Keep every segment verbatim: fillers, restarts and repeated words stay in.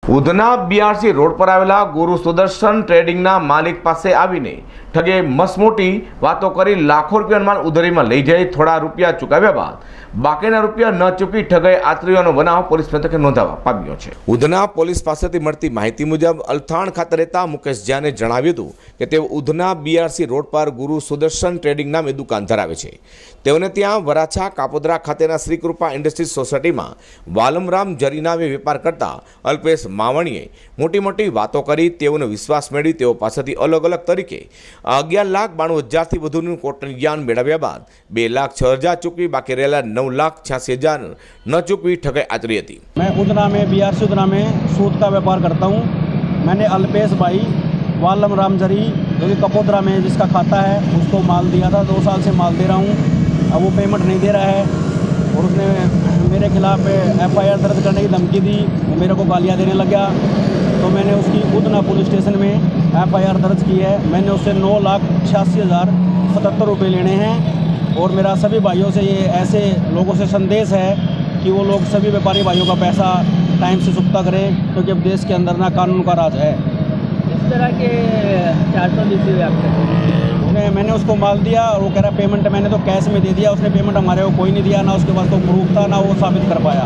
Udhna BRC road પર આવેલા ગુરુ સુદર્શન ટ્રેડિંગના માલિક પાસે આવીને ઠગે મસમોટી વાતો કરી લાખો રૂપિયાનો માલ ઉધરીમાં લઈ જઈ થોડા રૂપિયા ચૂકવ્યા બાદ બાકીના રૂપિયા ન ચૂકી ઠગાઈ આતરીઓનો બનાવ પોલીસ મથકે નોંધાવા પામ્યો છે। ઉધના પોલીસ પાસેથી મળતી માહિતી મુજબ અલથાણ ખાતે રહેતા મુકેશ જાને જણાવ્યું હતું કે તેઓ ઉધના બીઆરસી રોડ પર ગુરુ સુદર્શન ટ્રેડિંગ નામે દુકાન ધરાવે છે। તેઓને ત્યાં વરાછા કાપોદ્રા ખાતેના શ્રીકૃપા ઇન્ડસ્ટ્રીઝ સોસાયટીમાં વાલમરામ જરી નામે વેપાર કરતા અલ્પેશ માવણીએ મોટી મોટી વાતો કરી તેઓનો વિશ્વાસ મેળવી તેઓ પાસેથી અલગ અલગ તરીકે અગિયાર લાખ બાણું હજારથી વધુનું કોટન જ્ઞાન મેળવ્યા બાદ બે લાખ છ હજાર ચૂકવી बाकी રહેલા नौ लाख छियासी हजार न चुकवी ठगाई आचरी थी। मैं उधना में बीआरसी उधना में सूद का व्यापार करता हूँ। मैंने अल्पेश भाई वालम राम जरी जो कि कपोद्रा में जिसका खाता है उसको माल दिया था। दो साल से माल दे रहा हूँ, अब वो पेमेंट नहीं दे रहा है और उसने मेरे खिलाफ एफ आई आर दर्ज करने की धमकी दी, वो मेरे को गालियाँ देने लग गया। तो मैंने उसकी उधना पुलिस स्टेशन में एफ आई आर दर्ज की है। मैंने उससे नौ लाख छियासी हज़ार सतहत्तर रुपये लेने हैं और मेरा सभी भाइयों से ये ऐसे लोगों से संदेश है कि वो लोग सभी व्यापारी भाइयों का पैसा टाइम से चुकता करें, क्योंकि अब देश के अंदर ना कानून का राज है। इस तरह के चार्जों दी हुई आपके उन्हें मैंने उसको माल दिया और वो कह रहा पेमेंट मैंने तो कैश में दे दिया, उसने पेमेंट हमारे को कोई नहीं दिया, ना उसके पास कोई प्रूफ था, ना वो साबित कर पाया।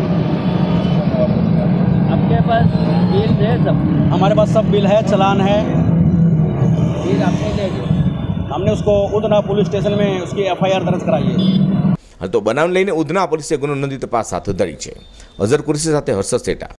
आपके पास बिल है? सब हमारे पास सब बिल है, चलान है। बिल आपने ले लिया? हमने उसको उधना पुलिस स्टेशन में उसकी एफ आई आर दर्ज कराई है। हाल तो बनाव लईने उधना पोलीसे गुनो नोंधी तपास हाथ धरी है। अजर कुरेशी साथे हर्षद सेठा।